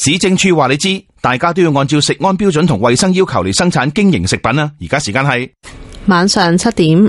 市政處話你知，大家都要按照食安標準同衛生要求嚟生產經營食品啊。而家時間係晚上7點。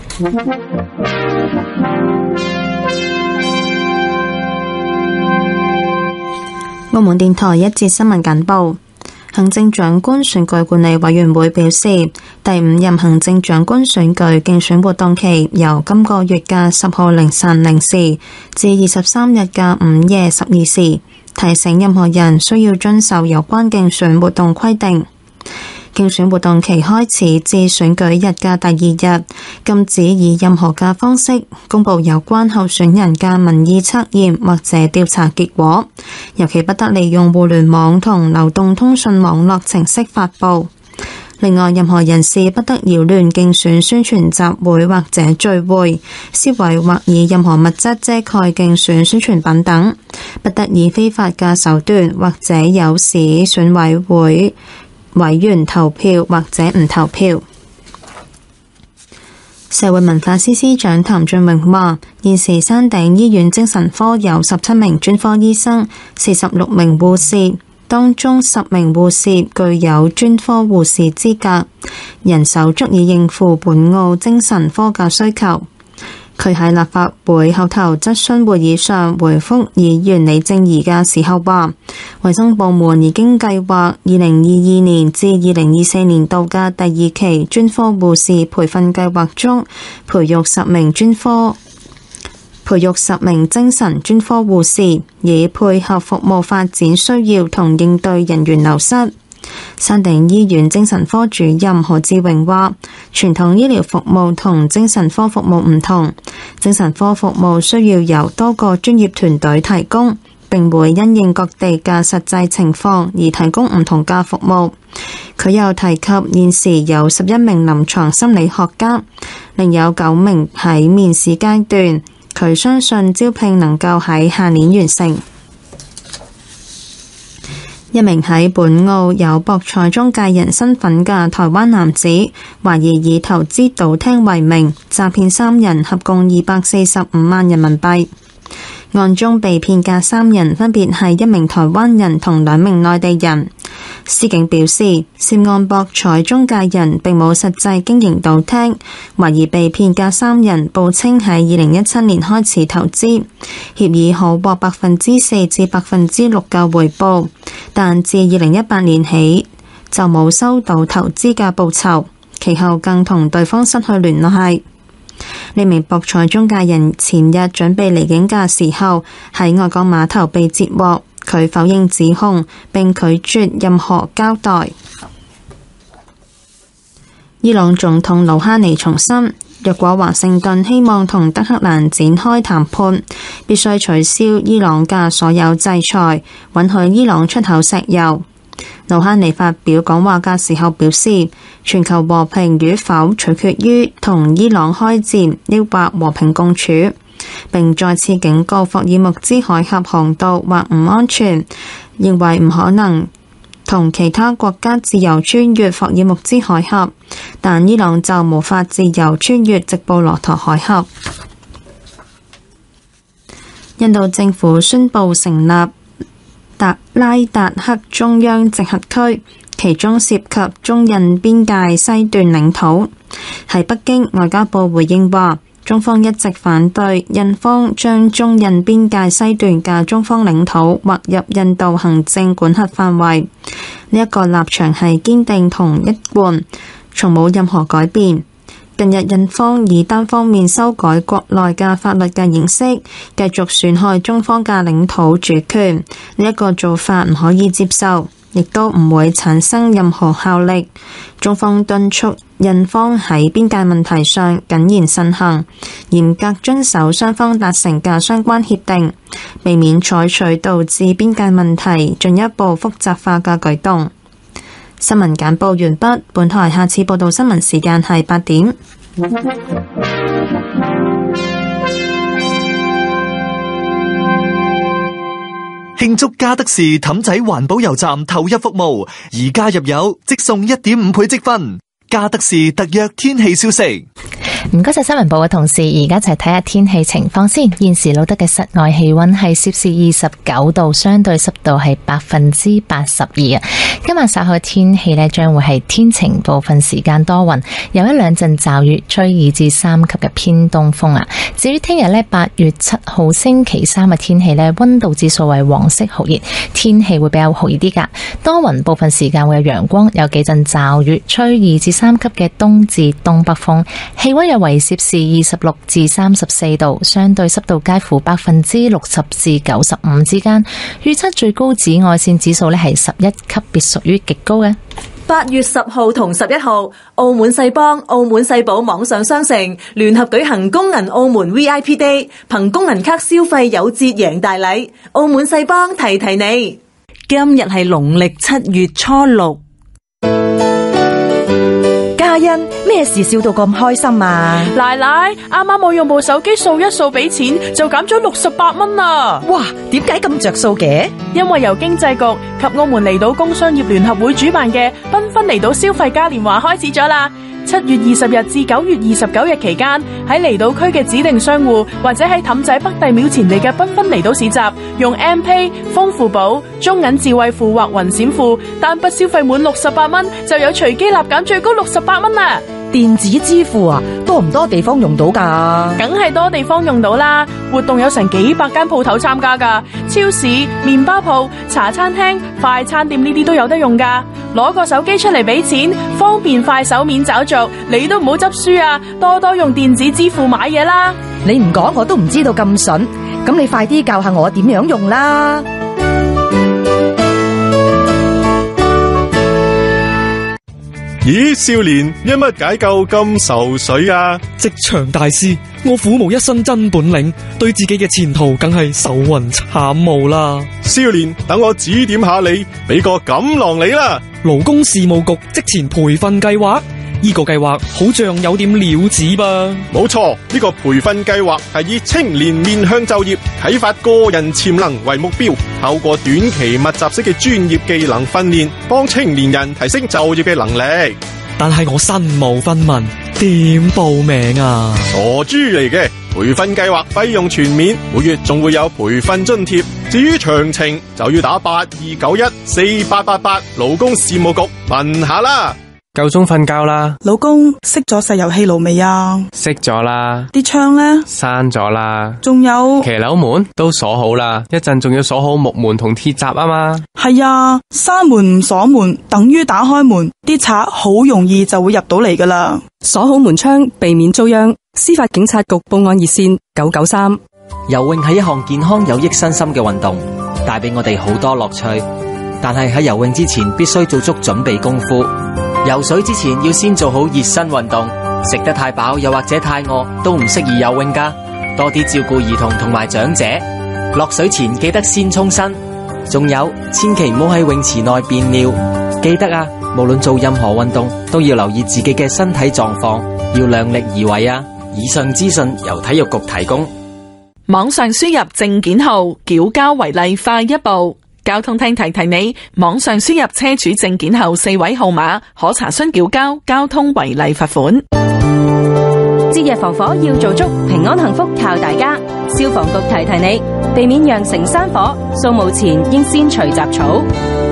澳門電台一節新聞簡報。行政長官選舉管理委員會表示，第5任行政長官選舉競選活動期由今個月嘅10號凌晨0時至23日嘅午夜12時，提醒任何人需要遵守有關競選活動規定。競選活動期開始至選舉日嘅第2日，禁止以任何嘅方式公佈有關候選人嘅民意測驗或者調查結果，尤其不得利用互聯網同流動通訊網絡程式發佈。另外，任何人士不得擾亂競選宣傳集會或者聚會，銷毀或以任何物質遮蓋競選宣傳品等，不得以非法嘅手段或者誘使選委會委員投票或者唔投票。社會文化司司長譚俊榮話，現時山頂醫院精神科有17名專科醫生、46名護士，當中10名護士具有專科護士資格，人手足以應付本澳精神科嘅需求。佢喺立法會口頭質詢會議上回覆議員李正儀嘅時候話，衛生部門已經計劃2022年至2024年度嘅第2期專科護士培訓計劃中，培育10名精神專科護士，以配合服務發展需要同應對人員流失。山頂醫院精神科主任何志榮話，傳統醫療服務同精神科服務唔同，精神科服務需要由多個專業團隊提供，並會因應各地嘅實際情況而提供唔同嘅服務。佢又提及現時有11名臨床心理學家，另有9名喺面試階段，佢相信招聘能夠喺下年完成。一名喺本澳有博彩中介人身份嘅台灣男子，懷疑以投資賭廳為名，詐騙3人合共245萬人民幣。案中被騙嘅3人分別係1名台灣人同2名內地人。司警表示，涉案博彩中介人並冇實際經營賭廳，懷疑被騙嘅3人報稱喺2017年開始投資，協議可獲4%至6%嘅回報，但自2018年起就冇收到投資嘅報酬，其後更同對方失去聯繫。呢名博彩中介人前日準備離境嘅時候，喺外國碼頭被截獲，佢否認指控並拒絕任何交代。伊朗總統魯哈尼重申，若果華盛頓希望同德黑蘭展開談判，必須取消伊朗嘅所有制裁，允許伊朗出口石油。魯哈尼發表講話嘅時候表示，全球和平與否取決於同伊朗開戰抑或和平共處，並再次警告霍爾木茲海峽航道或唔安全，認為唔可能同其他國家自由穿越霍爾木茲海峽，但伊朗就無法自由穿越直布羅陀海峽。印度政府宣布成立拉達克中央直轄區，其中涉及中印邊界西段領土。喺北京，外交部回應話，中方一直反對印方將中印邊界西段嘅中方領土劃入印度行政管轄範圍。呢一個立場係堅定同一貫，從冇任何改變。近日印方以單方面修改國內嘅法律嘅形式，繼續損害中方嘅領土主權，呢一個做法唔可以接受，亦都唔會產生任何效力。中方敦促印方喺邊界問題上謹言慎行，嚴格遵守雙方達成嘅相關協定，避免採取導致邊界問題進一步複雜化嘅舉動。新聞簡報完畢，本台下次報道新聞時間係8點。 慶祝嘉德士氹仔環保油站投入服務，而加入油即送1.5倍積分。嘉德士特約天氣消息。 唔該晒新聞部嘅同事，而家一齊睇下天氣情況先。現時錄得嘅室外氣溫係攝氏29度，相對濕度係82%啊。今晚稍後嘅天氣呢，將會係天晴，部分時間多雲，有一兩陣驟雨，吹2至3級嘅偏東風啊。至於聽日呢，8月7號星期三嘅天氣呢，溫度指數為黃色酷熱，天氣會比較酷熱啲噶，多雲，部分時間會有陽光，有幾陣驟雨，吹2至3級嘅東至東北風，氣溫約為攝氏26至34度，相對濕度介乎60%至95%之間，預測最高紫外線指數呢係11級，別屬於極高嘅。 8月10號同11號，澳門世邦、澳門世寶網上商城聯合舉行工銀澳門 VIP Day， 憑工銀卡消費有折贏大禮。澳門世邦提你，今日係農曆7月初6。 嘉欣，咩事笑到咁開心啊？ 奶奶，啱啱我用部手機掃一掃俾錢，就減咗68蚊啊！ 哇，點解咁着數嘅？ 因為由經濟局及澳門離島工商業聯合會主辦嘅繽紛離島消費嘉年華開始咗啦！7月20日至9月29日期間，喺離島區嘅指定商戶或者喺氹仔北帝廟前地嘅繽紛離島市集，用 M-Pay、豐富寶、中銀智慧付或雲閃付，單筆消費滿68蚊就有隨機立減最高68蚊啊！ 電子支付啊，多唔多地方用到㗎？ 梗係多地方用到啦！活動有成幾百間鋪頭參加㗎，超市、麵包鋪、茶餐廳、快餐店呢啲都有得用㗎。攞個手機出嚟俾錢，方便快手免找續，你都唔好執輸啊！多多用電子支付買嘢啦！ 你唔講我都唔知道咁筍，咁你快啲教下我點樣用啦！ 咦，少年，因乜解救咁愁水啊？ 職場大師，我苦無一身真本領，對自己嘅前途梗係愁雲慘霧啦。 少年，等我指點下你，俾個錦囊你啦。 勞工事務局職前培訓計劃，呢個計劃好像有點料子吧？ 冇錯，呢個培訓計劃係以青年面向就業、啟發個人潛能為目標，透過短期密集式嘅專業技能訓練，幫青年人提升就業嘅能力。 但係我身無分文，點報名啊？ 傻豬嚟嘅！培訓計劃費用全免，每月仲會有培訓津貼。至於詳情，就要打82914888勞工事務局問下啦。 夠鐘瞓覺啦， 老公，熄咗石油氣爐未啊？ 熄咗啦。 啲窗呢？ 閂咗啦。 仲有騎樓門都鎖好啦，一陣仲要鎖好木門同鐵閘啊嘛。 係啊，閂門唔鎖門等於打開門，啲賊好容易就會入到嚟噶啦。 鎖好門窗，避免遭殃。司法警察局報案熱線993。 游泳係一項健康有益身心嘅運動，帶俾我哋好多樂趣。但係喺游泳之前必須做足準備功夫。游水之前要先做好熱身運動，食得太飽又或者太餓都唔適宜游泳㗎。多啲照顧兒童同埋長者。落水前記得先沖身，仲有千祈唔好喺泳池內便尿。記得啊，無論做任何運動都要留意自己嘅身體狀況，要量力而為啊。以上資訊由體育局提供。 網上輸入證件號，繳交違例快一步。交通廳提你，網上輸入車主證件號4位號碼，可查詢繳交交通違例罰款。 節日防火要做足，平安幸福靠大家。消防局提你，避免釀成山火，掃墓前應先除雜草。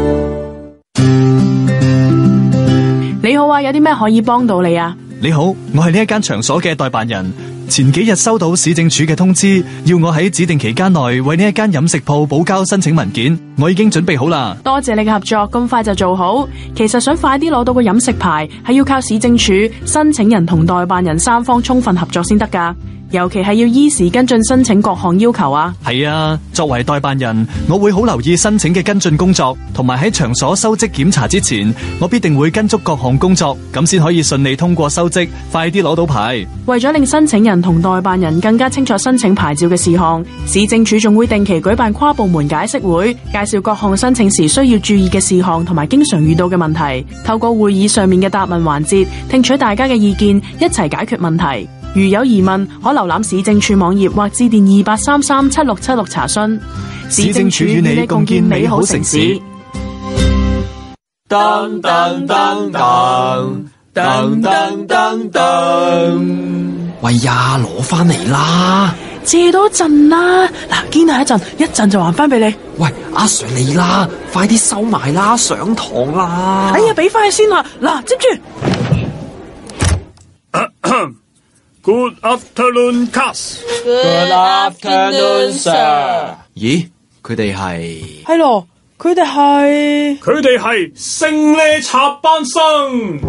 你好啊，有啲咩可以幫到你啊？ 你好，我係呢一間場所嘅代辦人。前幾日收到市政署嘅通知，要我喺指定期間內為呢一間飲食鋪補交申請文件，我已經準備好啦。 多謝你嘅合作，咁快就做好。其實想快啲攞到個飲食牌，係要靠市政署、申請人同代辦人三方充分合作先得㗎。尤其係要依時跟進申請各項要求啊。 係啊，作為代辦人，我會好留意申請嘅跟進工作，同埋喺場所收職檢查之前，我必定會跟足各項工作，咁先可以順利通過收職，快啲攞到牌。 為咗令申請人同代辦人更加清楚申請牌照嘅事項，市政署仲會定期舉辦跨部門解釋會，介紹各項申請時需要注意嘅事項同埋經常遇到嘅問題。透過會議上面嘅答問環節，聽取大家嘅意見，一齊解決問題。如有疑問，可瀏覽市政署網頁或致電28337676查詢。 市政署與你共建美好城市。 噔噔噔噔噔噔噔噔。 喂呀，攞返嚟啦！ 借多陣啦，嗱，堅係一陣就還翻俾你。 喂，阿 Sir 嚟啦，快啲收埋啦，上堂啦！ 哎呀，俾翻佢先啦，嗱，接住。 Good afternoon, class. Good afternoon, sir. 咦，佢哋係？ 係咯，佢哋係勝利插班生。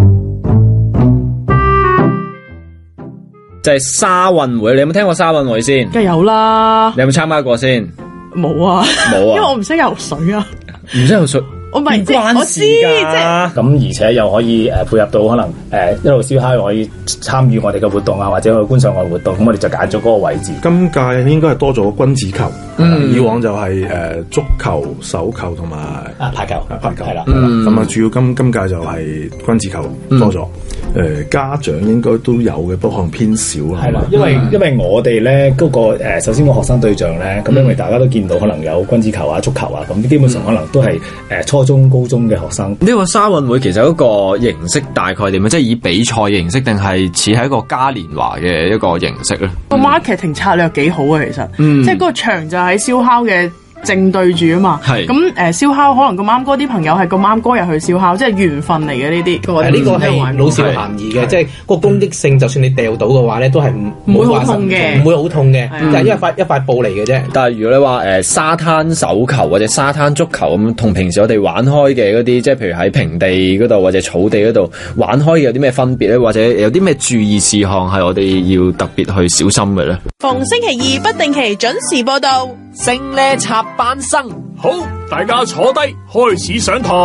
就係沙運會，你有冇聽過沙運會先？ 梗係有啦。 你有冇參加過先？ 冇啊，因為我唔識游水啊。 唔識游水？ 我唔係關事㗎。 咁而且又可以配合到可能一路燒烤又可以參與我哋嘅活動啊，或者去觀賞我哋活動，咁我哋就揀咗嗰個位置。 今屆應該係多咗君子球，以往就係足球、手球同埋排球係啦。 咁啊，主要今屆就係君子球多咗。家長應該都有嘅，不過可能偏少啦。 係啦，因為我哋咧嗰個首先個學生對象咧，咁因為大家都見到可能有君子球啊、足球啊，咁基本上可能都係初中、高中嘅學生。 呢個沙運會其實一個形式大概點樣？即係以比賽形式定係似係一個嘉年華嘅一個形式咧？ 個 marketing 策略幾好啊，其實，即係嗰個場就喺燒烤嘅正對住啊嘛，咁燒烤可能咁啱嗰啲朋友係咁啱嗰日去燒烤，即係緣分嚟嘅呢啲。 呢個係老少咸宜嘅，即係個攻擊性，就算你掉到嘅話咧，都係唔會好痛嘅，唔會好痛嘅，但係一塊布嚟嘅啫。 但係如果你話沙灘手球或者沙灘足球咁，同平時我哋玩開嘅嗰啲，即係譬如喺平地嗰度或者草地嗰度玩開有啲咩分別咧？或者有啲咩注意事項係我哋要特別去小心嘅咧？ 逢星期二不定期準時報道， 勝利插班生。 好，大家坐低，開始上堂。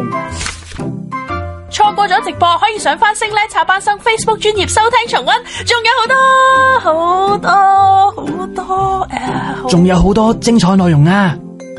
錯過咗直播，可以上翻星叻插班生 Facebook 專頁收聽重溫，仲有仲有好多精彩內容啊！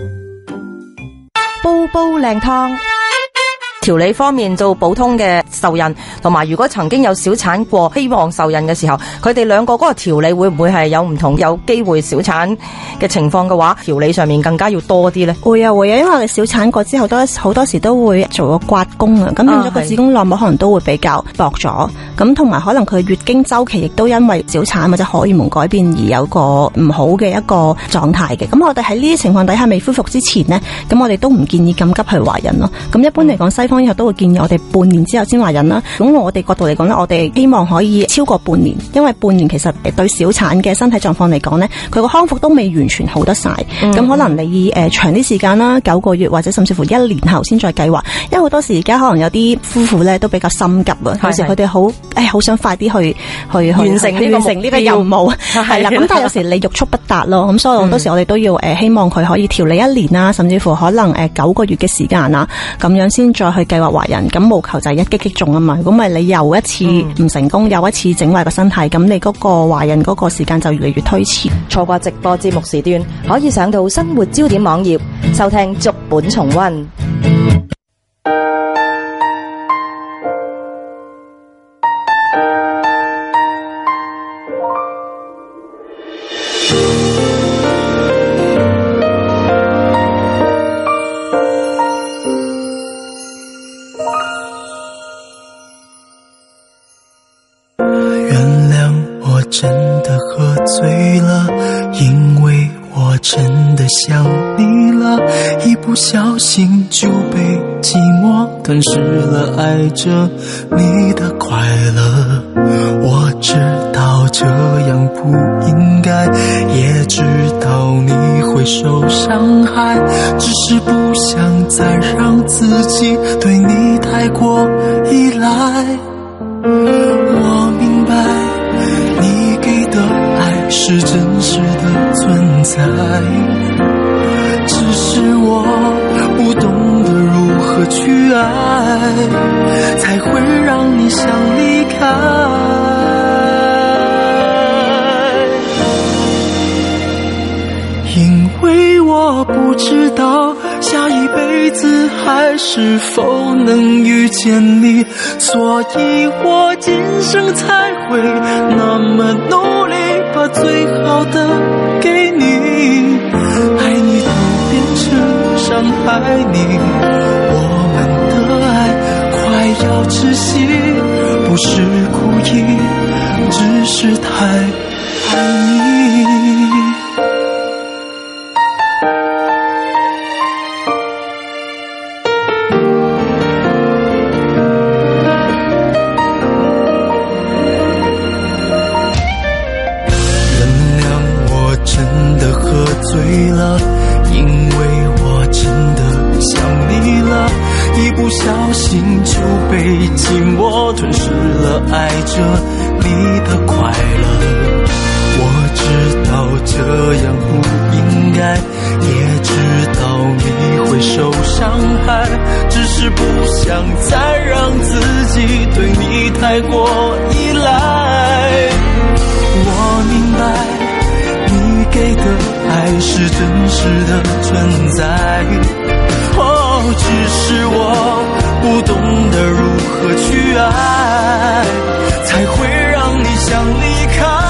煲煲靚湯。調理方面做普通嘅受孕，同埋如果曾經有小產過希望受孕嘅時候，佢哋兩個嗰個調理會唔會係有唔同？有機會小產嘅情況嘅話，調理上面更加要多啲呢？ 會啊，因為我哋小產過之後好多時都會做個刮宮啊，咁變咗個子宮內膜可能都會比較薄咗，咁同埋可能佢月經週期亦都因為小產或者荷爾蒙改變而有個唔好嘅一個狀態嘅。咁我哋喺呢啲情況底下未恢復之前呢，咁我哋都唔建議咁急去懷孕咯。咁一般嚟講，西方醫學都會建議我哋半年之後先懷孕啦。咁我哋角度嚟講呢，我哋希望可以超過半年，因為半年其實對小產嘅身體狀況嚟講呢，佢個康復都未完全好得晒。咁可能你長啲時間啦，9個月或者甚至乎1年後先再計劃。因為好多時而家可能有啲夫婦呢都比較心急啊，有時佢哋好想快啲去完成呢個任務，係啦。咁但係有時你欲速不達咯，咁所以好多時我哋都要希望佢可以調理1年啦，甚至乎可能9個月嘅時間啊，咁樣先再去計劃懷孕。咁務求就係一擊擊中啊嘛。如果唔係你又一次唔成功，又一次整壞個身體，咁你嗰個懷孕嗰個時間就越嚟越推遲。 錯過直播節目時段，可以上到生活焦點網頁收聽逐本重溫。 真的喝醉了，因为我真的想你了，一不小心就被寂寞吞噬了，爱着你的快乐。我知道这样不应该，也知道你会受伤害，只是不想再让自己对你太过依赖。我明白你给的爱是真实的存在，只是我不懂得如何去爱，才会让你想离开。因为我不知道下一辈子还是否能遇见你，所以我今生才会那么努力，把最好的给你，爱你都变成伤害你，我们的爱快要窒息，不是故意， 只是太爱你。真的喝醉了，因为我真的想你了，一不小心就被寂寞吞噬了爱着你的快乐。我知道这样不应该，也知道你会受伤害，只是不想再让自己对你太过依赖。我明白你给的爱是真实的存在，只是我不懂得如何去爱，才会让你想离开。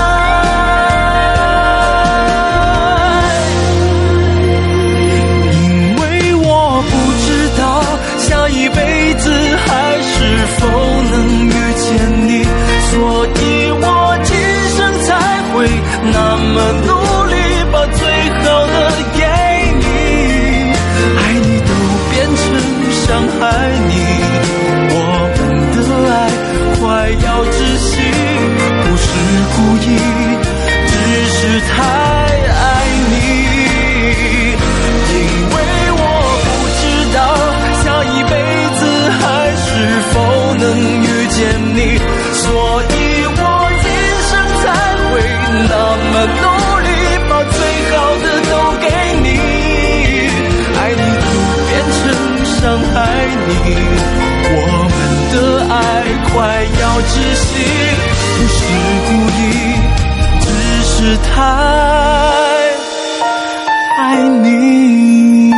因为我不知道下一辈子还是否能遇见你，所以我今生才会那么努力把最好的给你，爱你都变成伤害你，我们的爱快要窒息，不是故意，只是太爱你。因为我不知道下一辈子还是否能遇见你，所以我今生才会那么努力把最好的都给你，爱你都变成伤害你，我们的爱快要窒息，不是故意，只是太爱你。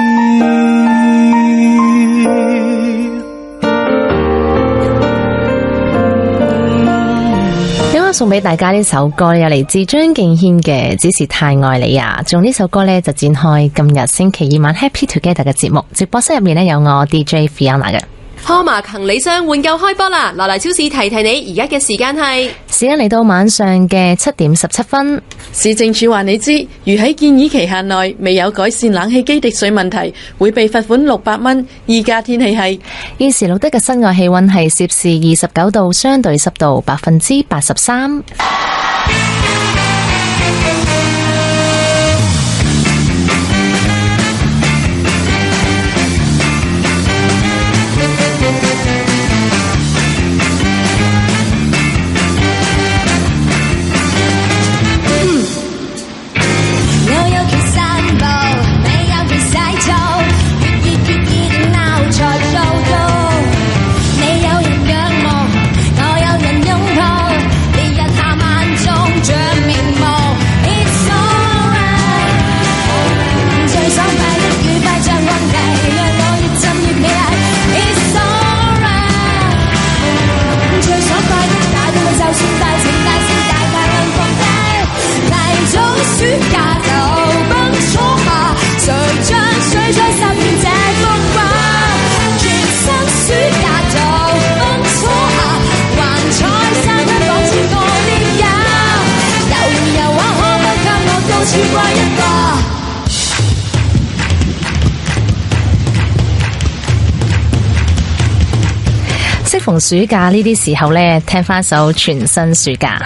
送俾大家呢首歌又嚟自張敬軒嘅《只是太愛你》啊！用呢首歌呢，就展開今日星期二晚 Happy Together 嘅節目。直播室入面呢，有我 DJ Fiona 嘅。 Hallmark 行李箱換購開波啦！來來超市提提你，而家嘅時間嚟到晚上嘅7點17分。 市政署話你知，如喺建議期限內未有改善冷氣機滴水問題，會被罰款600蚊。依家天氣係現時錄得嘅室外氣溫係攝氏29度，相對濕度83%。適逢暑假呢啲時候呢，聽翻首全新暑假。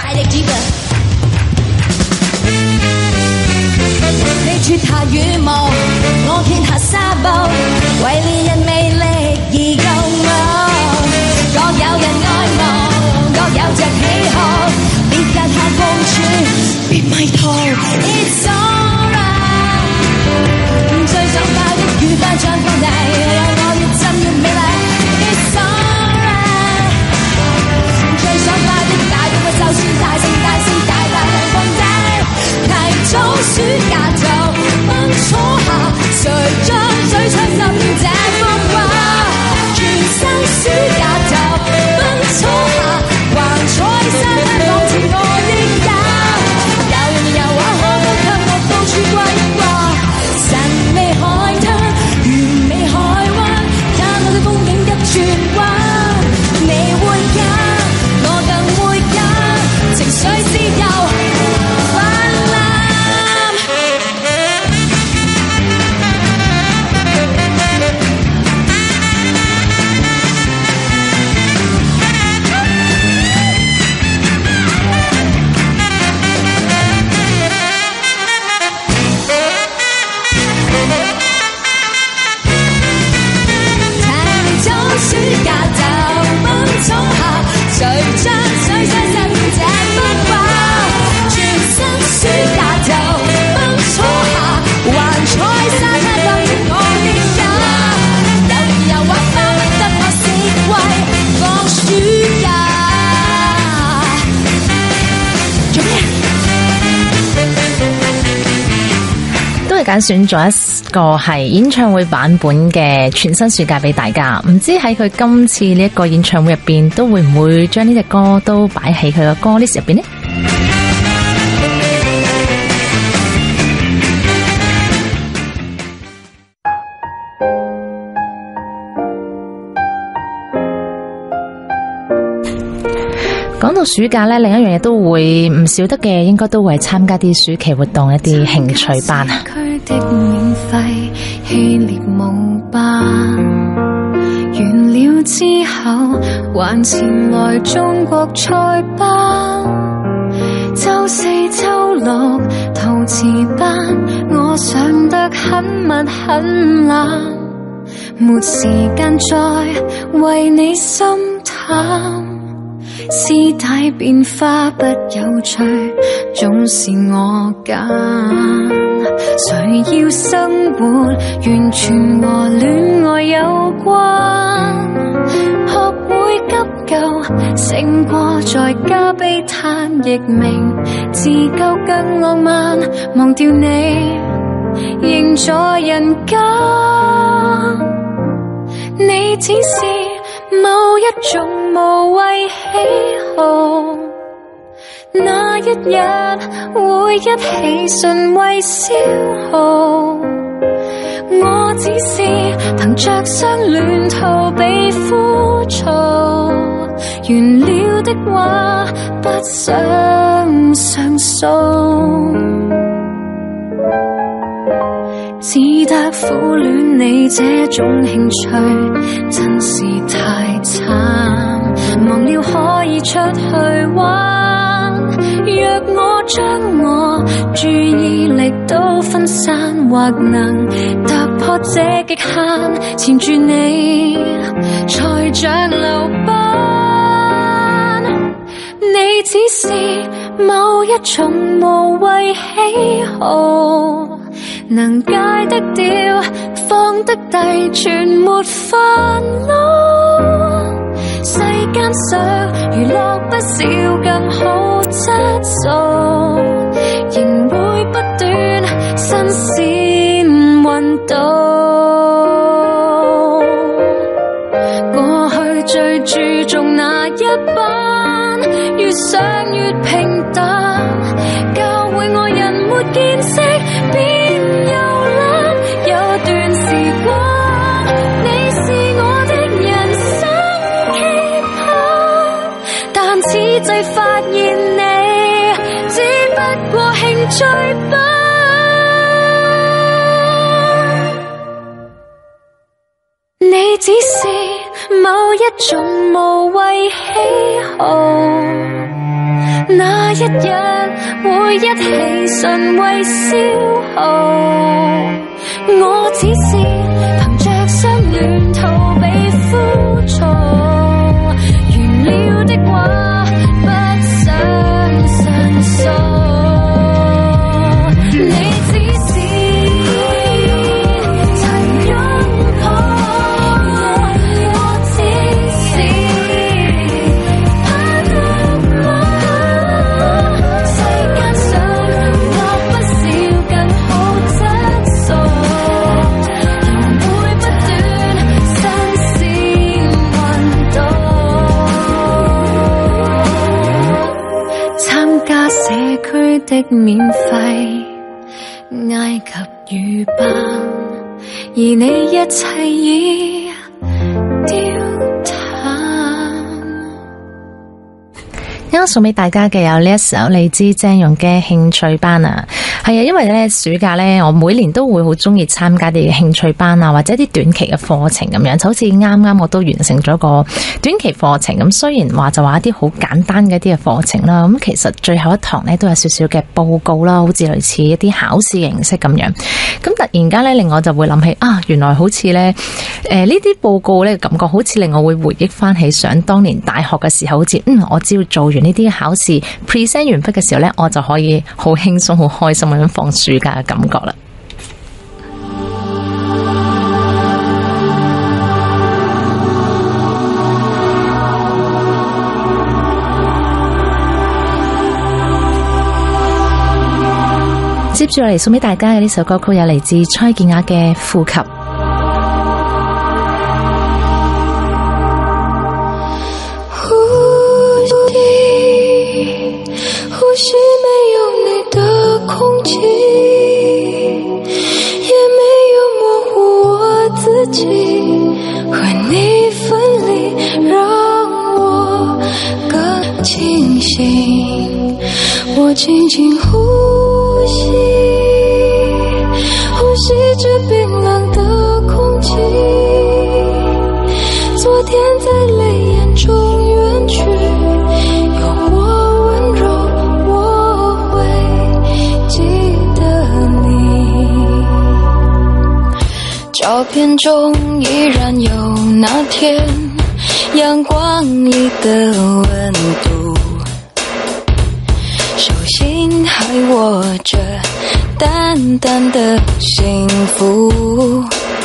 你脱下羽毛，我揭下紗布，為戀人魅力而共舞。各有人愛慕，各有着喜好，別隔下共處，別迷途。It's alright， 最爽快的愉快像放題，讓我越浸越美麗。It's alright， 最爽快的大到我就算大聲大聲大大量放低，提早暑假就崩楚下，誰將水槍浸這揀選咗一個係演唱會版本嘅全新暑假俾大家，唔知喺佢今次呢一個演唱會入邊，都會唔會將呢隻歌都擺喺佢嘅歌 list 入邊呢？講到暑假呢，另一樣嘢都會唔少得嘅，應該都會參加啲暑期活動，一啲興趣班啊。 的免費希臘舞班，完了之後還前來中國菜班，周四周六陶瓷班，我上得很密很懶，沒時間再為你心淡。師弟變化不有趣，總是我揀。誰要生活完全和戀愛有關？學會急救勝過在家悲嘆，亦明自救更浪漫。忘掉你仍在人間，你只是某一種無謂喜好，那一日會一起純為消耗。我只是憑着相戀逃避枯燥，完了的話不想上訴，只得苦戀你這種興趣，真是太慘。忘了可以出去玩，若我將我注意力都分散，或能突破這極限，纏住你才像留班。你只是某一種無謂喜好，能戒得掉放得低全沒煩惱。世間上娛樂不少更好質素，仍會不斷新鮮運動。過去最注重那一班，越想越平淡，教會我人沒見識變又懶。有段時光你是我的人生期盼，但此際發現你只不過興趣班。你只是某一種無謂喜好，那一日會一起純為消耗。我只是憑着相戀逃避枯燥，完了的話不想上訴。你只是曾擁抱，我只是怕痛過。世間上樂不少更好質素，仍會不斷新鮮運動。參加社區的免費埃及語班，而你一切已丟啱啱送俾大家嘅有呢一首嚟自鄭融嘅興趣班啊，係啊，因為咧暑假咧，我每年都會好中意參加啲興趣班啊，或者啲短期嘅課程咁樣，就好似啱啱我都完成咗個短期課程咁。雖然話就話一啲好簡單嘅一啲嘅課程啦，咁其實最後一堂咧都有少少嘅報告啦，好似類似一啲考試形式咁樣。咁突然間咧令我就會諗起啊，原來好似咧呢啲報告咧感覺好似令我會回憶翻起想當年大學嘅時候，好似我只要做完呢啲考試 present 完畢嘅時候咧，我就可以好輕鬆好開心咁樣放暑假嘅感覺啦。接住落嚟送俾大家嘅呢首歌曲有嚟自蔡健雅嘅《呼吸》。 呼吸没有你的空气，也没有模糊我自己，和你分离让我更清醒。我轻轻呼吸，呼吸着冰冷的空气，昨天在泪眼中远去，有我温柔，我会记得你。照片中依然有那天阳光里的温度，手心还握着淡淡的幸福，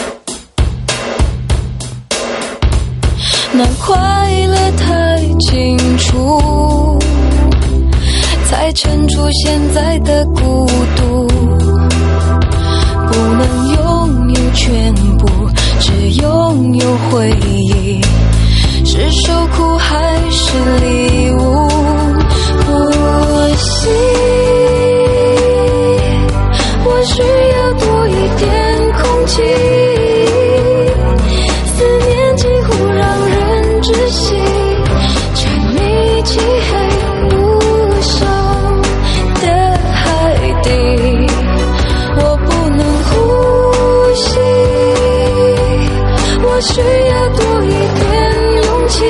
那快乐太清楚，才衬出现在的孤独。不能拥有全部，只拥有回忆，是受苦还是礼物？呼吸，我需要多一点空气，思念几乎让人窒息，沉迷漆黑无声的海底，我不能呼吸，我需要多一点勇气，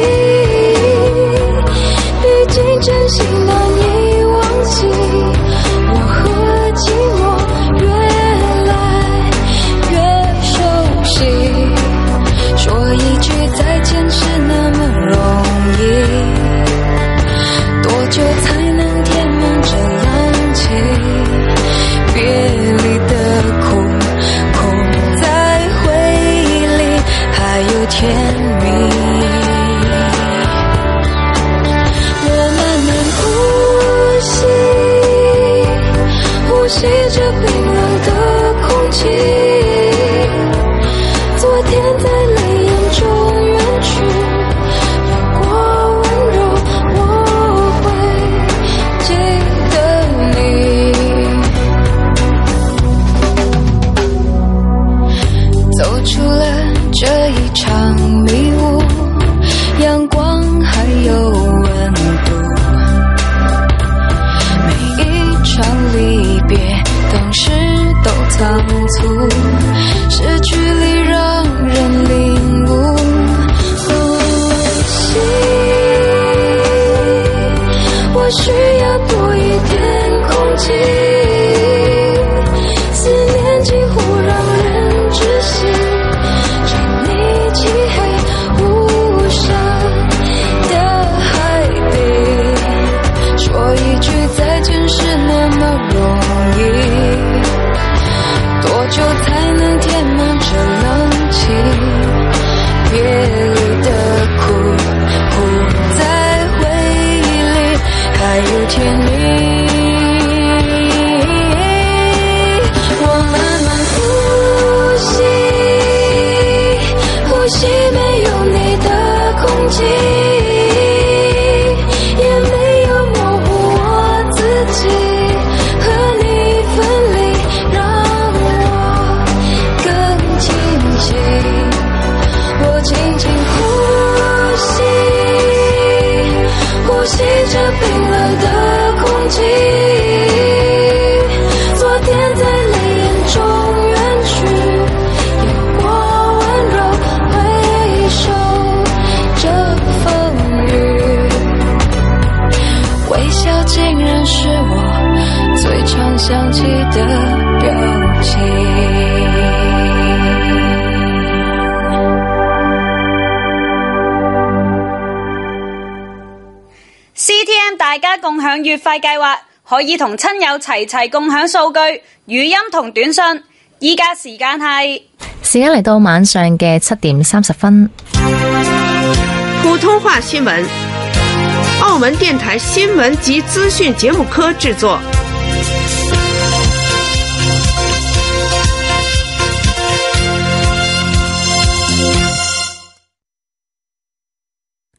毕竟真心难以忘记，我和寂寞越来越熟悉，说一句再见是那么容易，多久才能填满这冷气，别离的苦，苦在回忆里还有甜蜜。呼吸着冰冷的空气，昨天在泪眼中远去，有过温柔，我会记得你。走出了这一场迷雾，阳光还有温度，场离别当时都仓促，失去里让人领悟。呼吸，我需要多一点空气，思念几乎让人窒息，沉溺漆黑无声的海底，说一句再见是那么容易，多久才能填满这冷气，别离的苦，苦在回忆里还有甜蜜。我慢慢呼吸，呼吸没有你的空气，也没有模糊我自己，和你分离让我更清晰，我轻轻呼吸，呼吸着冰冷的空气，昨天在泪眼中远去，有过温柔回首这风雨，微笑竟然是我最常想起的表情。 CTM 大家共享月費計劃，可以同親友齊共享數據、語音同短信。依家時間嚟到晚上嘅7點30分。 普通話新聞，澳門電台新聞及資訊節目科製作。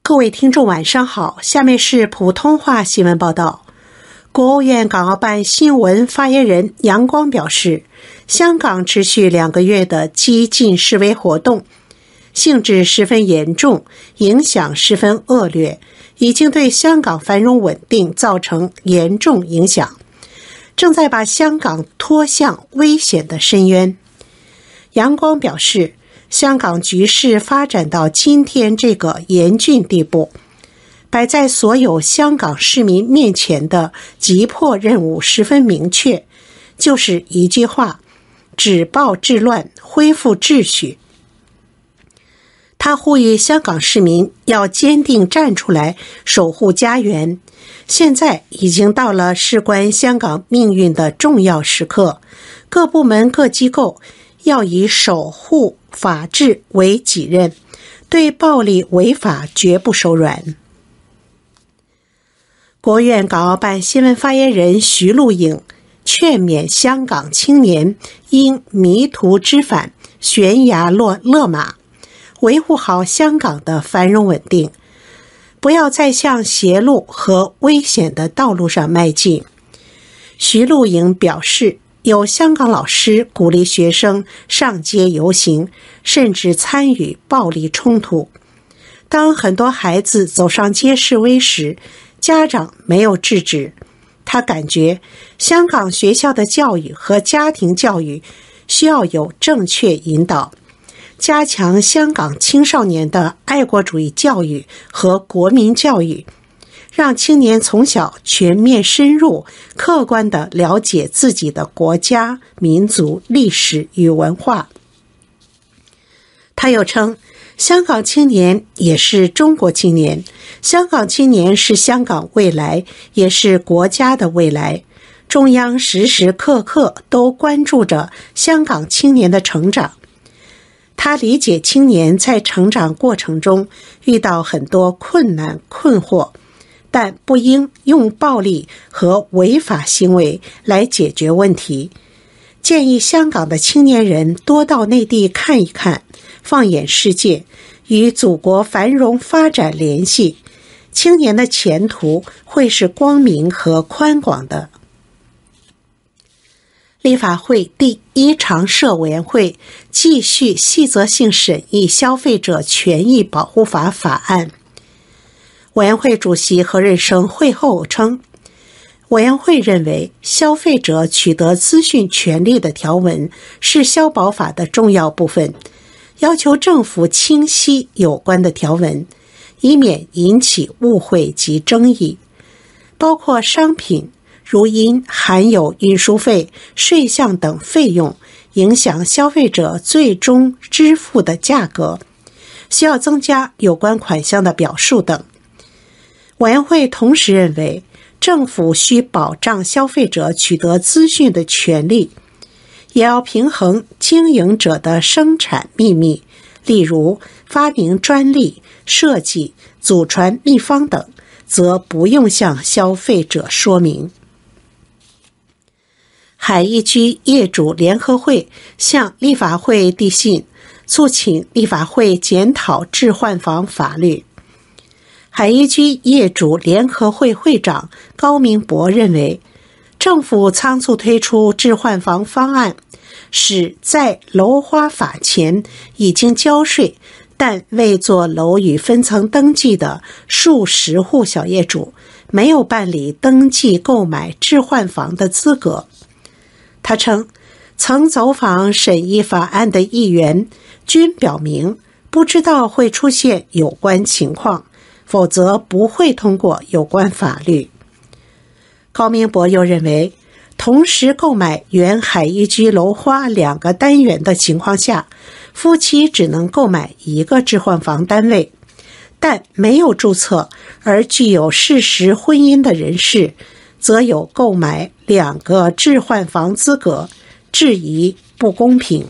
各位听众晚上好，下面是普通话新闻报道。国务院港澳办新闻发言人杨光表示，香港持续2个月的激进示威活动，性质十分严重，影响十分恶劣，已经对香港繁荣稳定造成严重影响，正在把香港拖向危险的深渊。杨光表示，香港局势发展到今天这个严峻地步，摆在所有香港市民面前的急迫任务十分明确，就是一句话：止暴制乱，恢复秩序。他呼吁香港市民要坚定站出来，守护家园。现在已经到了事关香港命运的重要时刻，各部门各机构要以守护法治为己任，对暴力违法绝不手软。国务院港澳办新闻发言人徐露颖劝勉香港青年应迷途知返，悬崖勒马，维护好香港的繁荣稳定，不要再向邪路和危险的道路上迈进。徐露颖表示，有香港老师鼓励学生上街游行，甚至参与暴力冲突。当很多孩子走上街示威时，家长没有制止。他感觉香港学校的教育和家庭教育需要有正确引导，加强香港青少年的爱国主义教育和国民教育，让青年从小全面深入客观地了解自己的国家、民族、历史与文化。他又称，香港青年也是中国青年，香港青年是香港未来，也是国家的未来。中央时时刻刻都关注着香港青年的成长。他理解青年在成长过程中遇到很多困难困惑，但不应用暴力和违法行为来解决问题。建议香港的青年人多到内地看一看，放眼世界，与祖国繁荣发展联系，青年的前途会是光明和宽广的。立法会第1常设委员会继续细则性审议《消费者权益保护法》法案。委员会主席何润生会后称，委员会认为消费者取得资讯权利的条文是消保法的重要部分，要求政府清晰有关的条文，以免引起误会及争议，包括商品如因含有运输费、税项等费用影响消费者最终支付的价格，需要增加有关款项的表述等。委员会同时认为，政府需保障消费者取得资讯的权利，也要平衡经营者的生产秘密，例如发明专利、设计、祖传秘方等，则不用向消费者说明。海逸居业主联合会向立法会递信，促请立法会检讨置换房法律。海逸居业主联合会会长高明博认为，政府仓促推出置换房方案，使在楼花法前已经交税但未做楼宇分层登记的数十户小业主没有办理登记购买置换房的资格。他称，曾走访审议法案的议员均表明不知道会出现有关情况，否则不会通过有关法律。高明博又认为，同时购买原海逸居楼花2个单元的情况下，夫妻只能购买1个置换房单位，但没有注册而具有事实婚姻的人士，则有购买2个置换房资格，质疑不公平。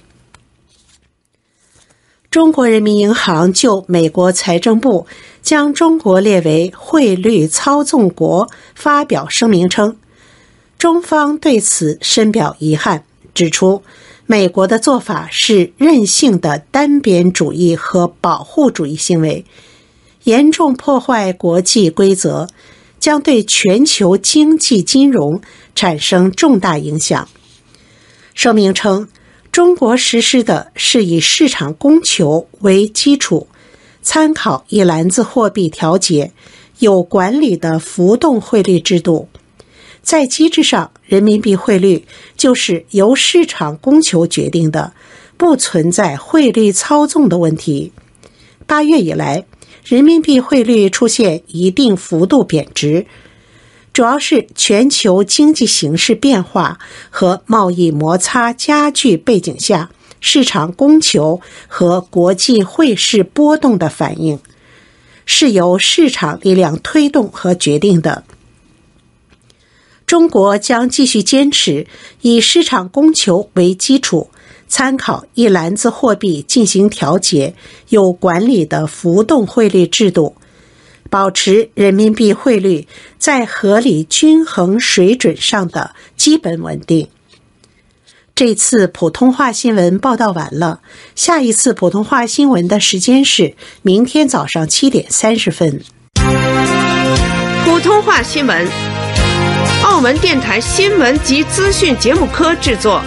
中国人民银行就美国财政部将中国列为汇率操纵国发表声明称，中方对此深表遗憾，指出美国的做法是任性的单边主义和保护主义行为， 严重破坏国际规则，将对全球经济金融产生重大影响。声明称，中国实施的是以市场供求为基础，参考一篮子货币调节，有管理的浮动汇率制度。在机制上，人民币汇率就是由市场供求决定的，不存在汇率操纵的问题。8月以来，人民币汇率出现一定幅度贬值，主要是全球经济形势变化和贸易摩擦加剧背景下，市场供求和国际汇市波动的反应，是由市场力量推动和决定的。中国将继续坚持以市场供求为基础，参考一篮子货币进行调节，有管理的浮动汇率制度，保持人民币汇率在合理均衡水准上的基本稳定。这次普通话新闻报道完了，下一次普通话新闻的时间是明天早上7点30分。 普通话新闻，澳门电台新闻及资讯节目科制作。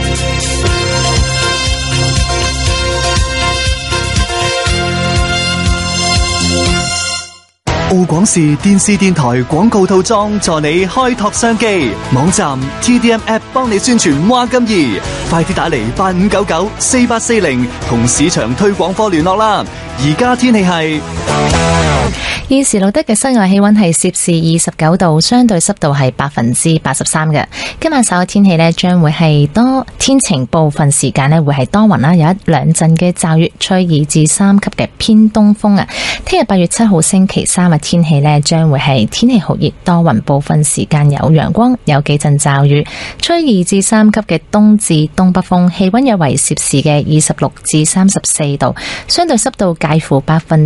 澳廣視電視電台廣告套裝助你開拓商機，網站 TDM App 幫你宣傳話咁易，快啲打嚟85994840同市場推廣科聯絡啦！而家天氣係現時錄得嘅室外氣溫係攝氏29度，相對濕度係83%嘅。今晚稍後天氣呢將會係多天晴，部分時間呢會係多雲啦，有一兩陣嘅驟雨，吹2至3級嘅偏東風啊。聽日8月7號星期三嘅天氣呢將會係天氣酷熱，多雲，部分時間有陽光，有幾陣驟雨，吹2至3級嘅東至東北風，氣溫約為攝氏嘅26至34度，相對濕度介乎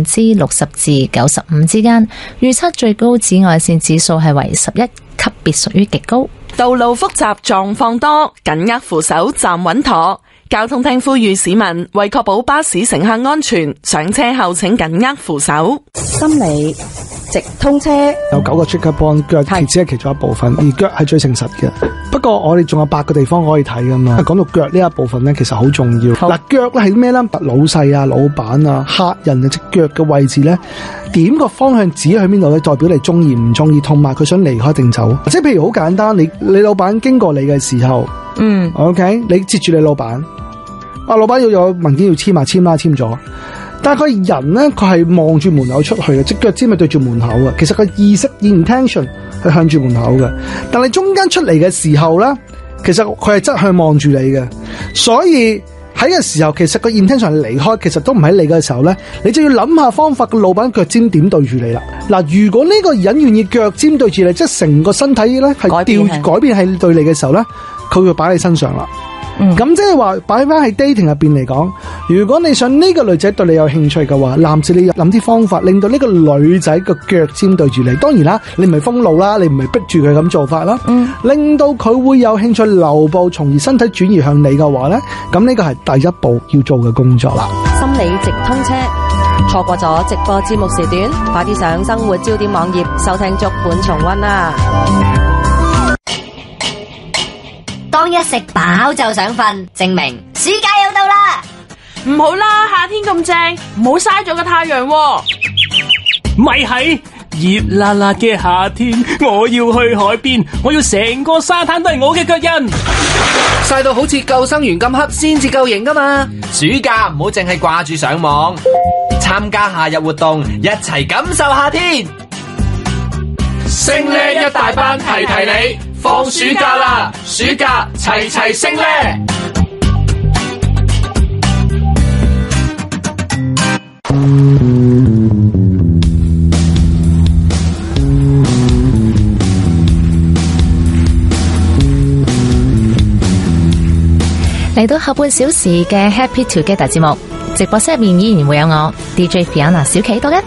60%至95%之間，預測最高紫外線指數係為11，級別屬於極高。 道路複雜，狀況多，緊握扶手，站穩妥。交通廳呼籲市民為確保巴士乘客安全，上車後請緊握扶手。 心理直通車有9個 trigger point， 腳只係其中一部分，而腳係最誠實嘅。不過我哋仲有8個地方可以睇噶嘛。講到腳呢一部分咧，其實好重要。嗱，腳咧係咩咧？老細啊、老闆啊、客人啊隻腳嘅位置咧，點個方向指去邊度咧，代表你中意唔中意，同埋佢想離開定走。即係譬如好簡單，你老闆經過你嘅時候，OK， 你接住你老闆。老闆要有文件要簽咗。但係佢人咧，佢係望住門口出去嘅，隻腳尖咪對住門口嘅。其實個意識 intention 係向住門口嘅，但係中間出嚟嘅時候咧，其實佢係側向望住你嘅。所以喺個時候，其實個 intention 係離開，其實都唔喺你嘅時候咧，你就要諗下方法。個老闆腳尖點對住你啦？嗱，如果呢個人願意腳尖對住你，即係成個身體咧係改變係對你嘅時候咧，佢會擺喺你身上啦。咁即係話擺翻喺 dating 入邊嚟講，如果你想呢個女仔對你有興趣嘅話，男士你諗啲方法令到呢個女仔個腳尖對住你。當然啦，你唔係封路啦，你唔係逼住佢咁做法啦，令到佢會有興趣留步，從而身體轉移向你嘅話呢，咁呢個係第一步要做嘅工作啦。 心理直通車，錯過咗直播節目時段，快啲上生活焦點網頁收聽足本重溫啦。 當一食飽就想瞓，證明暑假又到啦！ 唔好啦，夏天咁正，唔好嘥咗個太陽喎。 咪係熱辣辣嘅夏天，我要去海邊，我要成個沙灘都係我嘅腳印， 曬到好似救生員咁黑先至夠型噶嘛！暑假唔好淨係掛住上網，參加夏日活動，一齊感受夏天。 升呢一大班提提你，放暑假啦！暑假齊齊升呢！ 嚟到後半小時嘅 Happy Together 節目，直播室入面依然會有我 DJ Fiona 小企多嘅。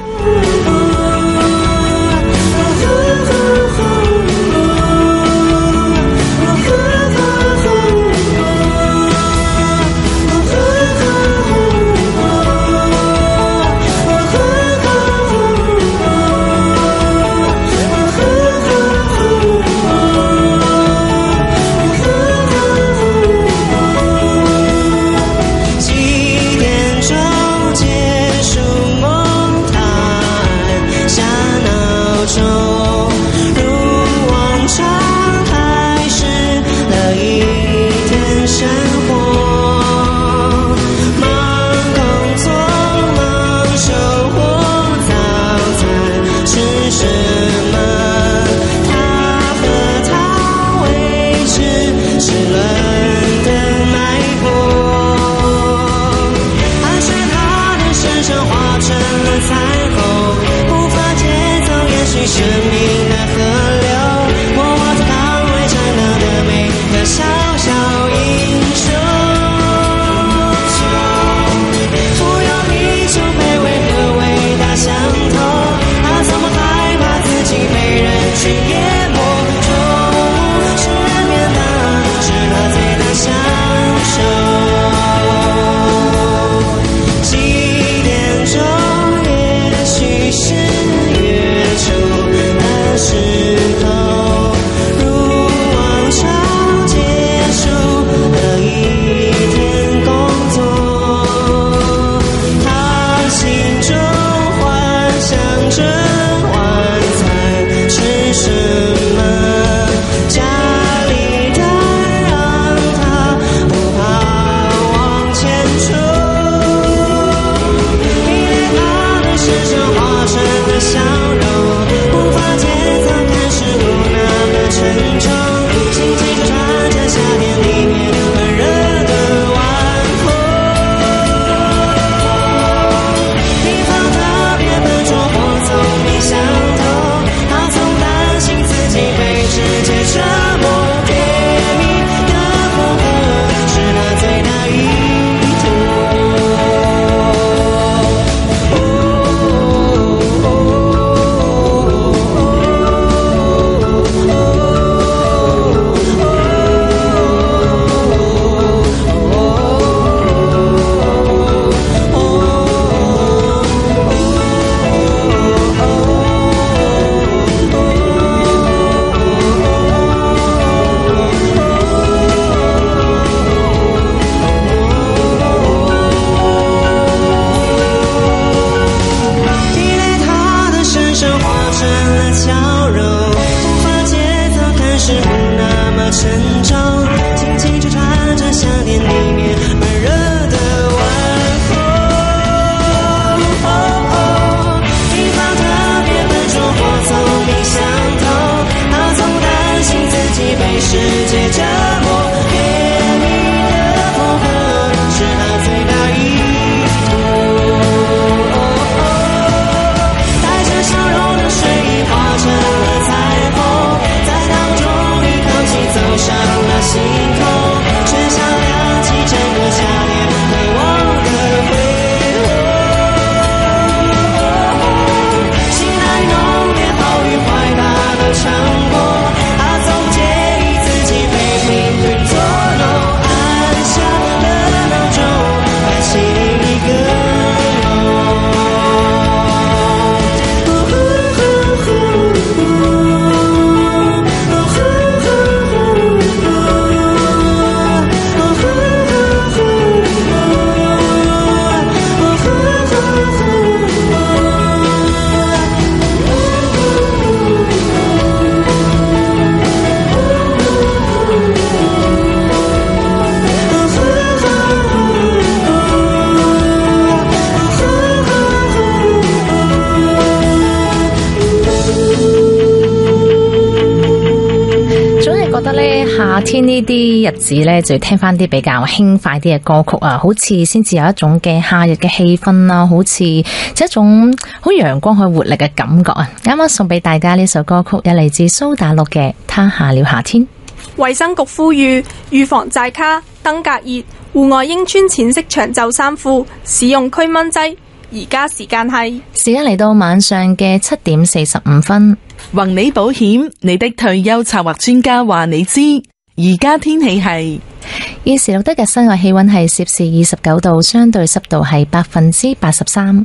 夏天呢啲日子呢，就要聽翻啲比較輕快啲嘅歌曲啊，好似先至有一種嘅夏日嘅氣氛啦，好似一種好陽光、好活力嘅感覺啊！啱啱送俾大家呢首歌曲，有嚟自蘇打綠嘅《他下了夏天》。 衛生局呼籲預防寨卡、登革熱，戶外應穿淺色長袖衫褲，使用驅蚊劑。而家時間嚟到晚上嘅7:45。 宏利保險，你的退休策劃專家話你知。而家天氣係現時錄得嘅室外氣溫係攝氏29度，相對濕度係83%。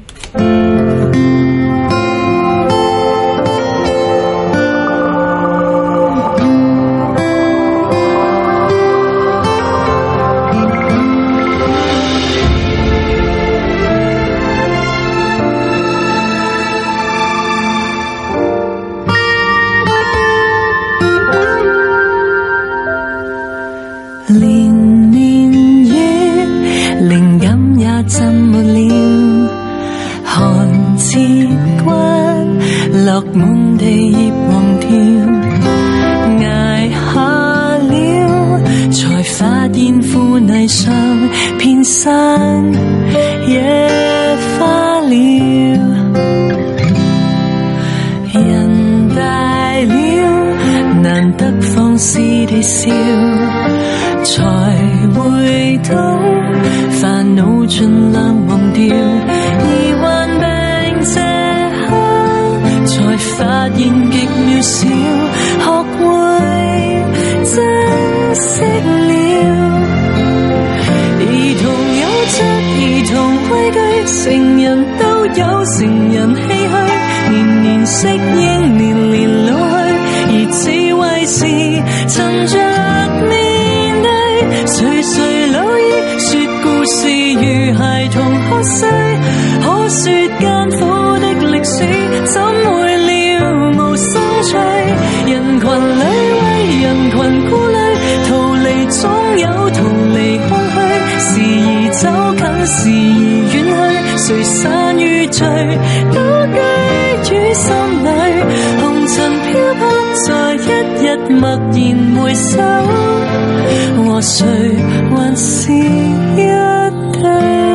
連年月靈感也浸沒了，寒刺骨落滿地葉黃條，捱下了才發現腐泥上遍生野花了，人大了難得放肆地笑，才會到煩惱盡量忘掉，而患病這刻才發現極渺小，學會珍惜了。兒童有着兒童規矩，成人都有成人唏噓，年年適應，年年老去，而智慧是趁着垂垂老矣，說故事如孩童喝水，可說艱苦的歷史，怎會了無生趣？人群裏為人群顧慮，逃離總有逃離空虛，時而走近，時而遠去，誰散與聚，都居於心裏，紅塵飄泊在一日默然回首，和誰還是一對。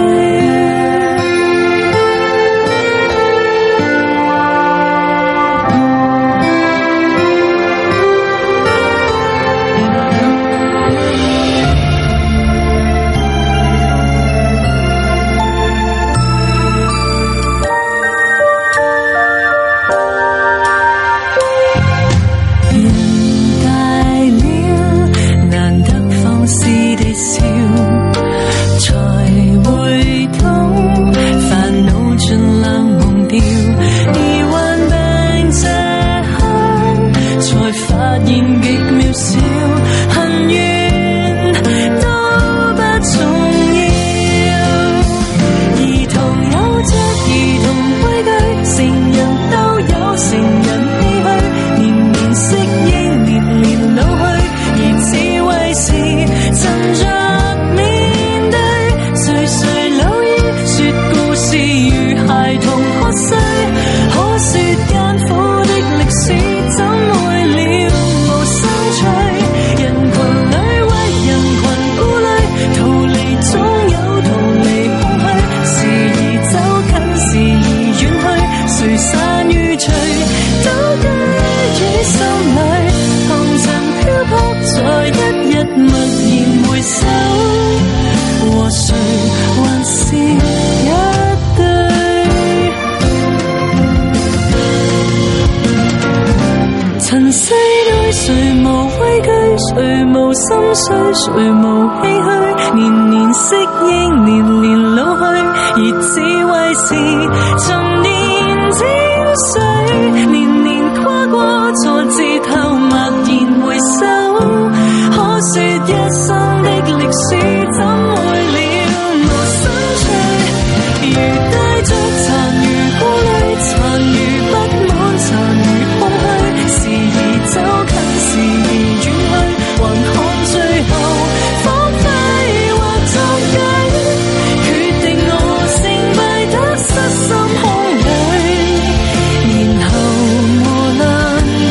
誰無心碎，誰無唏噓，年年適應，年年老去，而智慧是陳年精髓，年年跨過挫折後默然回首，可說一生的歷史怎會了無生趣，如帶着殘餘顧慮，殘餘不滿，殘餘空虛，時而走近，時而遠去，還看最後荒廢或作計，決定我成敗得失心空裏，然後磨難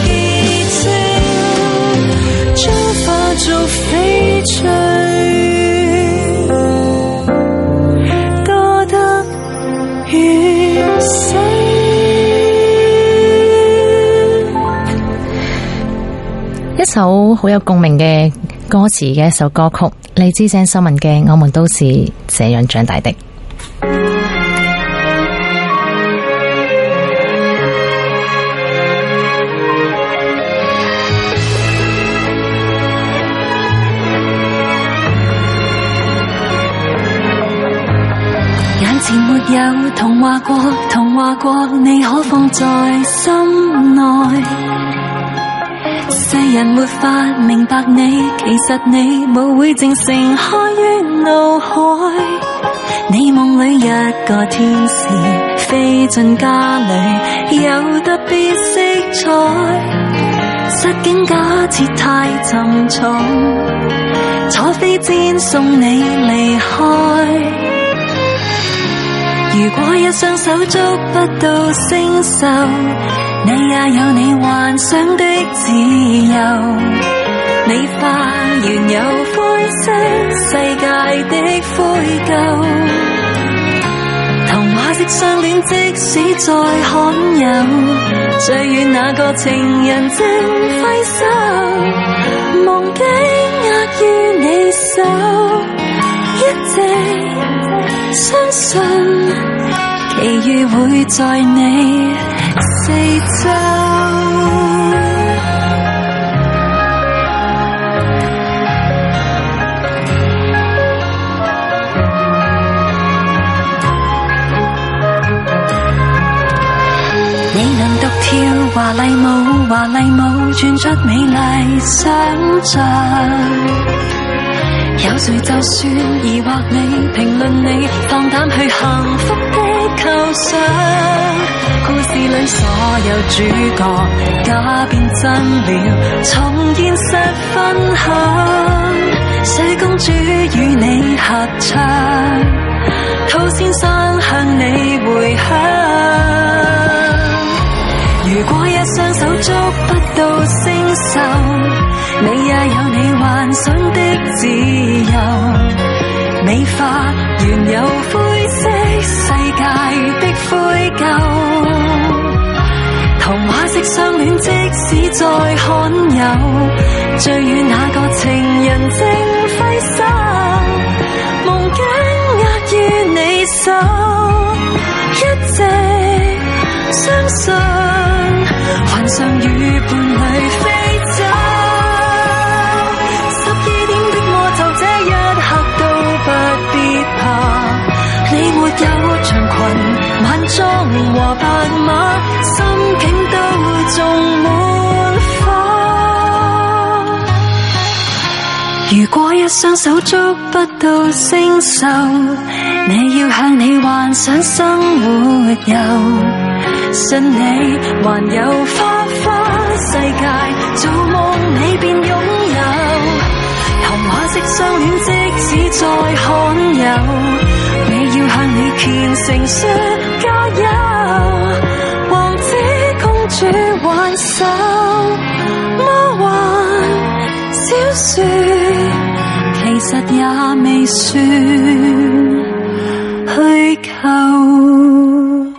首好有共鳴嘅歌詞嘅一首歌曲，嚟自鄭秀文嘅《我們都是這樣長大的》。 眼前沒有童話過，你可放在心內。世人沒法明白你，其實你無會淨盛開於腦海。你夢裏一個天使飛進家裏，有特別色彩。實境假設太沉重，坐飛氈送你離開。如果一雙手捉不到星宿，你也有你幻想的自由。美化原有灰色世界的灰舊，童話式相戀即使再罕有，最遠那個情人正揮手，夢境握於你手，一直相信奇遇會在你四周。你能獨跳華麗舞，轉出美麗想像。有誰就算疑惑你，評論你，放膽去幸福的構想。故事裏所有主角假變真了，從現實分享。水公主與你合唱，兔先生向你回響。如果一雙手捉不到星宿，你也有你幻想的自由。美化原有灰色世界的灰舊，童話式相戀即使再罕有，最遠那個情人正揮手，夢境握於你手，一直相信幻想與伴侶飛走。12點的魔咒這一刻都不必怕，你沒有長裙晚裝和白馬，心境都種滿花。如果一雙手捉不到星宿，你要向你幻想生活遊，信你還有花花世界，做夢你便擁有。童話式相戀即使再罕有，你要向你虔誠說加油。王子公主挽手，魔幻小說其實也未算虛構。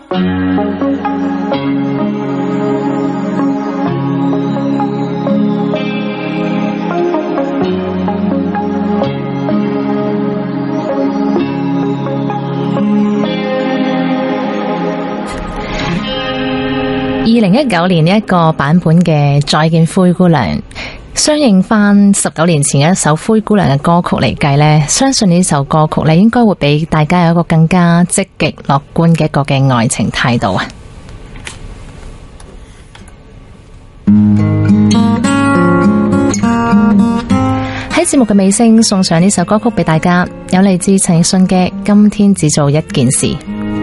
2019年呢一個版本嘅《再見灰姑娘》，相應翻19年前嘅一首《灰姑娘》嘅歌曲嚟計呢，相信呢首歌曲咧應該會俾大家有一個更加積極樂觀嘅一個嘅愛情態度啊！喺節目嘅尾聲送上呢首歌曲俾大家，有嚟自陳奕迅嘅《今天只做一件事》。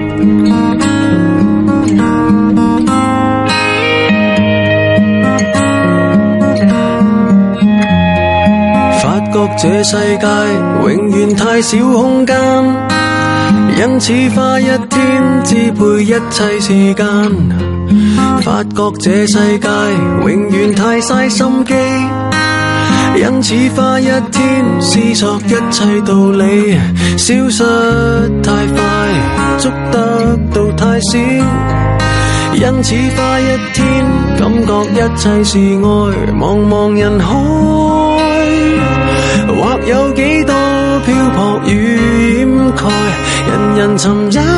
這世界永遠太少空間，因此花一天支配一切時間。發覺這世界永遠太嘥心機，因此花一天思索一切道理。消失太快，捉得到太少， 因此花一天，感覺一切是愛，茫茫人海，或有幾多漂泊與掩蓋，人人尋找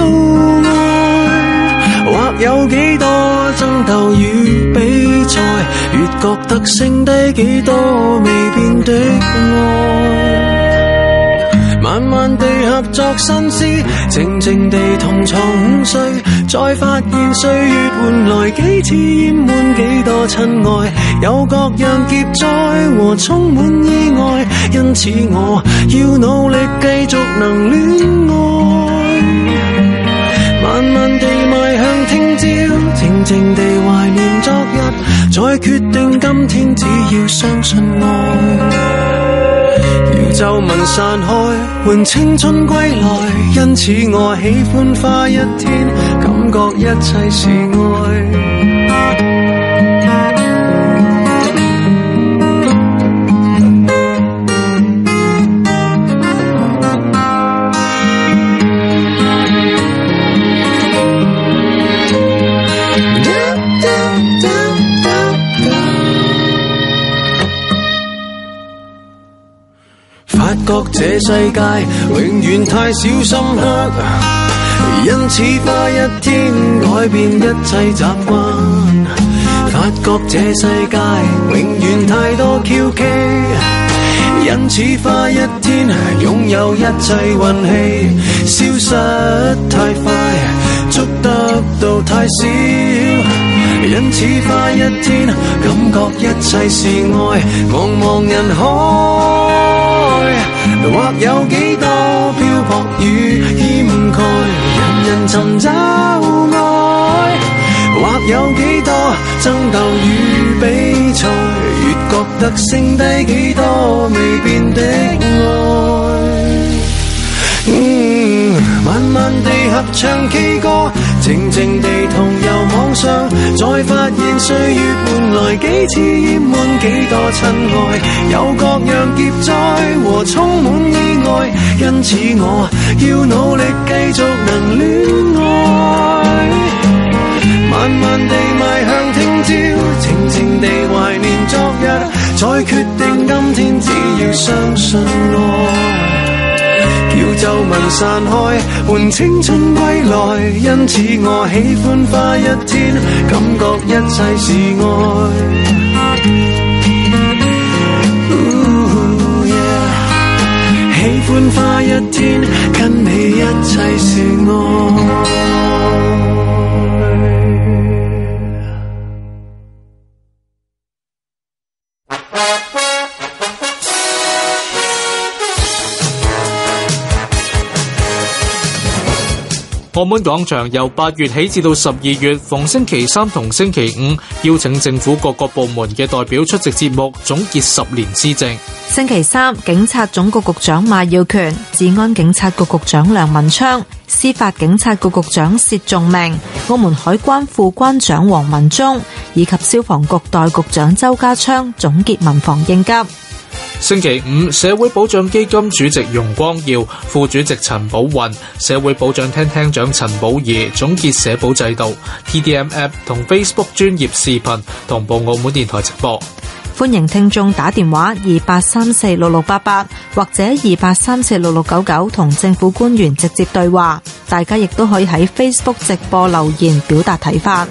愛，或有幾多爭鬥與比賽，越覺得剩低幾多未變的愛。慢慢地合作心思，靜靜地同床午睡，再發現歲月換來幾次淹滿幾多親愛，有各樣劫災和充滿意外，因此我要努力繼續能戀愛。慢慢地邁向聽朝，靜靜地懷念昨日，再決定今天只要相信愛。皺紋散開，換青春歸來，因此我喜歡花一天，感覺一切是愛。發覺這世界永遠太少深刻，因此花一天改變一切習慣。發覺這世界永遠太多蹺蹊，因此花一天擁有一切運氣，消失太快，捉得到太少。因此花一天感覺一切是愛，茫茫人海，或有幾多漂泊與掩蓋，人人尋找愛，或有幾多爭鬥與比賽，越覺得剩低幾多未變的愛。慢慢地合唱 K 歌，靜靜地同遊網上，再發現歲月換來幾次淹滿幾多親愛，有各樣劫災和充滿意外，因此我要努力繼續能戀愛。慢慢地邁向聽朝，靜靜地懷念昨日，再決定今天只要相信愛。叫皺紋散開，換青春歸來，因此我喜歡花一天，感覺一切是愛。喜歡花一天，跟你一切是愛。 澳門廣場由8月起至到12月，逢星期三同星期五，邀請政府各個部門嘅代表出席節目，總結10年施政。 星期三，警察總局局長馬耀權、治安警察局局長梁文昌、司法警察局局長薛仲明、澳門海關副關長黃文忠以及消防局代局長周家昌總結民防應急。 星期五，社會保障基金主席容光耀、副主席陳寶雲、社會保障廳廳長陳寶儀總結社保制度。TDM App 同 Facebook 專頁視頻同步澳門電台直播。 歡迎聽眾打電話28346688或者28346699同政府官員直接對話。大家亦都可以喺 Facebook 直播留言表達睇法。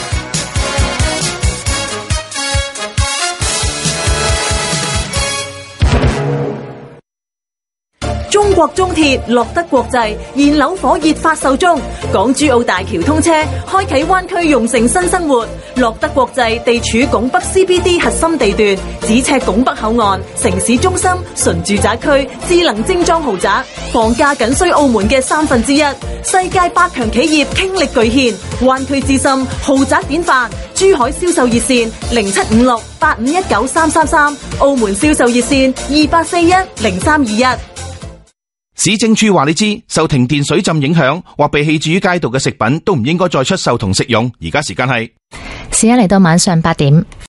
中國中鐵樂德國際現樓火熱發售中，港珠澳大橋通車，開啟灣區用城新生活。樂德國際地處拱北 CBD 核心地段，咫尺拱北口岸、城市中心、純住宅區、智能精裝豪宅，房價僅需澳門嘅1/3。世界8強企業傾力巨獻，灣區之心豪宅典範。珠海銷售熱線0756851933，澳門銷售熱線28410321。 市政處話你知，受停電水浸影響或被棄置於街道嘅食品都唔應該再出售同食用。而家時間嚟到晚上8點。